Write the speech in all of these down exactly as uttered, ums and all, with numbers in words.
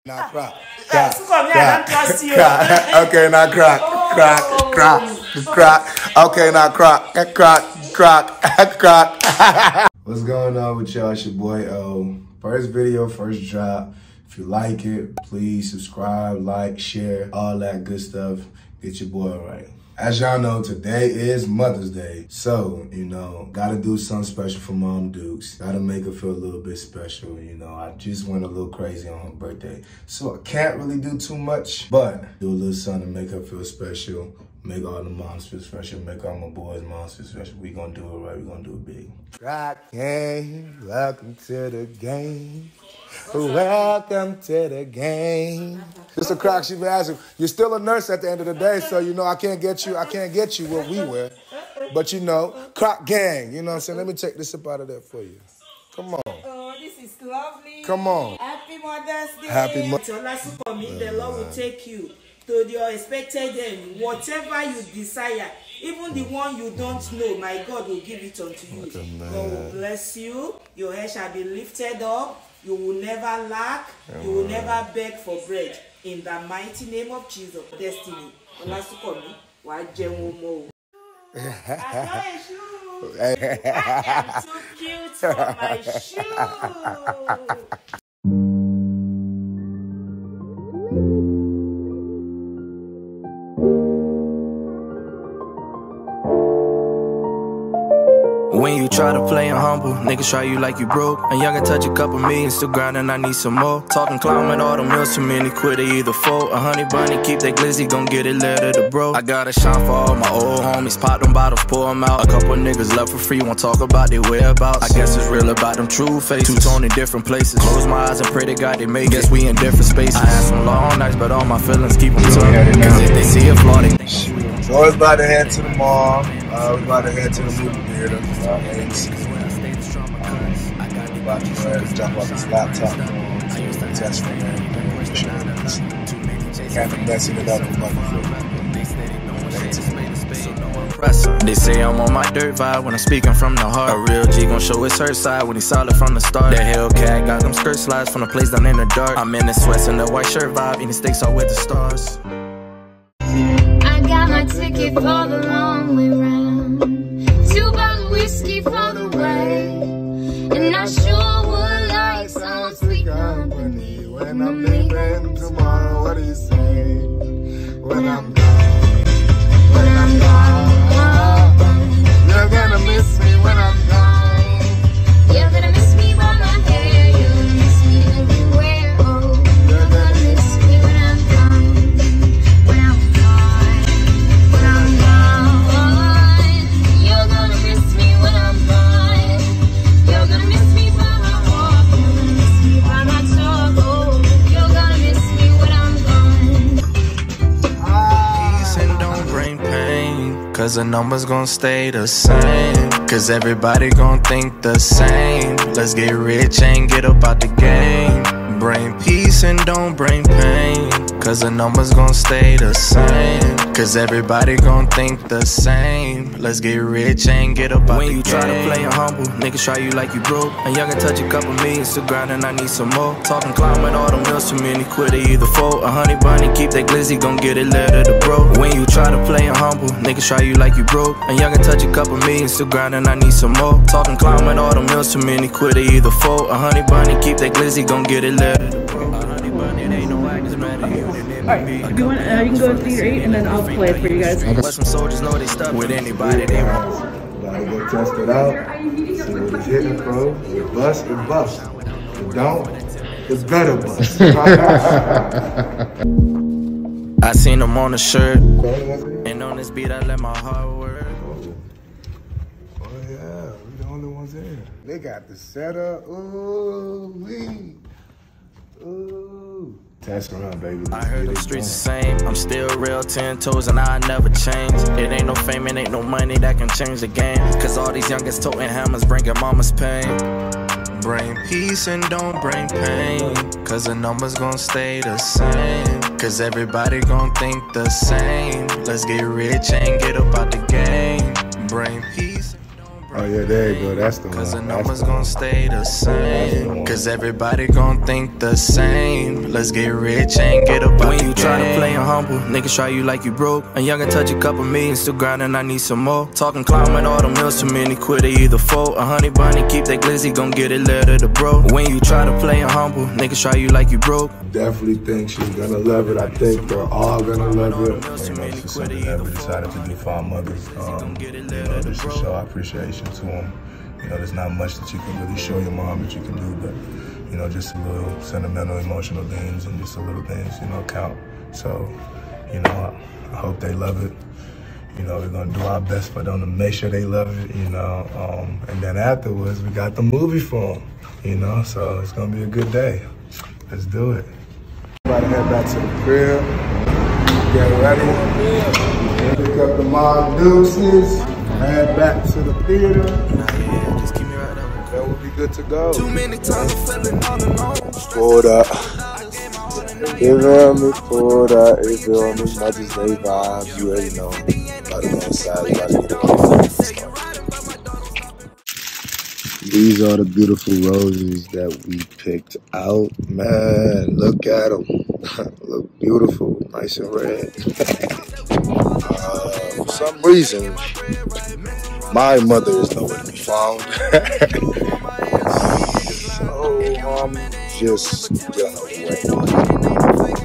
Now crack, crack, crack, crack. Okay, now crack, crack, crack, crack. Okay, now crack, crack, crack, crack. What's going on with y'all? It's your boy O. First video, first drop. If you like it, please subscribe, like, share, all that good stuff. Get your boy right. As y'all know, today is Mother's Day. So, you know, gotta do something special for Mom Dukes. Gotta make her feel a little bit special, you know. I just went a little crazy on her birthday. So I can't really do too much, but do a little something to make her feel special. Make all the moms feel special. Make all my boys' moms feel special. We gonna do it right. We gonna do it big. Rock game, welcome to the game. Welcome to the game. Just a crack she been asking. You're still a nurse at the end of the day, so you know I can't get you. I can't get you what we wear, but you know, crack gang. You know what I'm saying? Let me take this up out of there for you. Come on. Oh, this is lovely. Come on. Happy Mother's Day. Happy Mother's Day. Olasunkanmi, the Lord will take you to your expected end. Whatever you desire, even the one you don't know, my God will give it unto you. God will bless you. Your head shall be lifted up. You will never lack. You will never beg for bread. In the mighty name of Jesus, destiny. Olasunkanmi, wa jeun mo. I am too cute for my shoe. When you try to play and humble, niggas try you like you broke. And y'all can touch a couple million, still grinding, I need some more. Talking clown with all the meals, too many quit, they either fold. A honey bunny, keep that glizzy, gon' get it letter to bro. I got a shine for all my old homies, pop them bottles, pour them out. A couple niggas left for free, won't talk about their whereabouts. I guess it's real about them true faces, two-tone in different places. Close my eyes and pray to God they make it. Guess we in different spaces. I had some long nights, but all my feelings keep them tugging. Cause if they see a flaw, they think so it's about to head to the mall. Uh, we're about to head to the movie theater. Uh, about to uh, jump off this laptop. Test from there. Can't be messing it up with my They say I'm on my dirt vibe when I'm speaking from the heart. A real G gon' show his her side when he's solid from the start. That Hellcat got them skirt slides from the place down in the dark. I'm in the sweats and the white shirt vibe, eating steaks all with the stars. I got my ticket for the long way round. Two bottles of whiskey for the way. And I sure would like some sweet company. When I'm leaving tomorrow, what do you say? When I'm gone, when I'm gone, you're gonna miss me when I'm gone. You're gonna miss me by my hair. You're gonna miss me everywhere. Oh, you're gonna miss me when I'm gone. When I'm gone, when I'm gone. You're gonna miss me when I'm gone. You're gonna miss me by my walk. You're gonna miss me by my talk. Oh, you're gonna miss me when I'm gone. Peace and don't bring pain, cause the numbers gon' stay the same. Cause everybody gon' think the same. Let's get rich and get up out the game. Bring peace and don't bring pain, cause the numbers gon' stay the same. Cause everybody gon' think the same. Let's get rich and get up out the game. When you try to play and humble, niggas try you like you broke. And y'all can touch a couple million, still grinding, I need some more. Talking clown with all the meals, too many quit, they either fold. A honey bunny, keep that glizzy, gon' get it letter to bro. When you try to play and humble, niggas try you like you broke. And y'all can touch a couple million, still grinding, I need some more. Talking clown with all the meals, too many quit, they either fold. A honey bunny, keep that glizzy, gon' get it letter to bro. A honey bunny, they ain't no actors better you than me. Alright, you, want, uh, you can go to theater eight and then I'll play it for you guys. But some soldiers know they stuck with anybody they want. Gotta go test it out. See what it's hitting for. If it bust, it bust. If it don't, it's better bust. I seen them on the shirt, and on this beat I let my heart work. Oh yeah, we the only ones in. They got the setup. Ooh wee. Ooh. Test around, baby. Let's I heard them streets the same. I'm still real, ten toes, and I never change. It ain't no fame, it ain't no money that can change the game. Cause all these youngest toting hammers bringing mama's pain. Bring peace and don't bring pain, cause the numbers gon' stay the same. Cause everybody gon' think the same. Let's get rich and get up out the game. Bring peace and don't bring Oh yeah, there you go. That's the one. Cause the That's numbers the gon' one. stay the That's the same. one. Cause everybody gon' think the same. Let's get rich and get up out When the you try to game. play and humble, niggas try you like you broke. And young and touch a couple million, still grinding, I need some more. Talking climbing all the mills, too many quit, they either fold. A honey bunny, keep that glizzy, gon' get it letter to bro. When you try to play and humble, niggas try you like you broke. Definitely think she's gonna love it. I think they're all gonna love it. You know, it's just something that we decided to do for our mothers. Um, you know, just to show our appreciation to them. You know, there's not much that you can really show your mom that you can do, but, you know, just a little sentimental, emotional things and just a little things, you know, count. So, you know, I, I hope they love it. You know, we're gonna do our best for them to make sure they love it, you know. Um, and then afterwards, we got the movie for them, you know, so it's gonna be a good day. Let's do it. About to head back to the crib, get ready, pick up the mom deuces, head back to the theater. Yeah, just keep me right up. That would be good to go. Too many times I'm feeling all alone. Pulled up. You feel me? Pulled up. You feel me? Mother's Day vibes. You already know. About to go inside. About to get it on. These are the beautiful roses that we picked out. Man, look at them. Look beautiful. Nice and red. uh, for some reason, my mother is nowhere to be found. So I'm just gonna wait.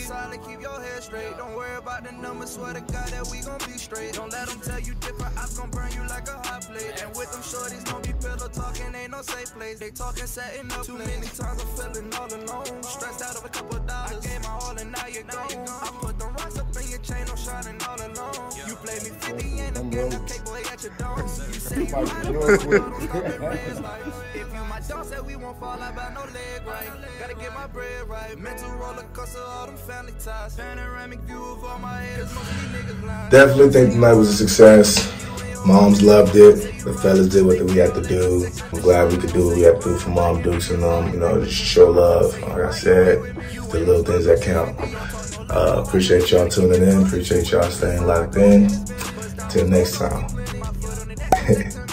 solid, keep your head straight. Don't worry about the numbers, swear to God that we gon' be straight. Don't let them tell you different, I'm gon' burn you like a hot plate. And with them shorties, don't be pillow talking, ain't no safe place. They talking, setting up too many times, I'm feeling all alone. Stressed out of a couple of dollars, I gave my all and now you're gone. I put the rocks up in your chain, I'm shining all alone. You play me fifty in the game, okay boy at your dome. You say you might have if you my dog said we won't fall out by no leg right. Gotta get my bread right. Mental roller coaster, all them family ties. Panoramic view of all my heads, most of these niggas lying. Definitely think tonight was a success. Moms loved it. The fellas did what we had to do. I'm glad we could do what we had to do for Mom Dukes and um, you know, just show love. Like I said, it's the little things that count. Uh, appreciate y'all tuning in. Appreciate y'all staying locked in. Till next time.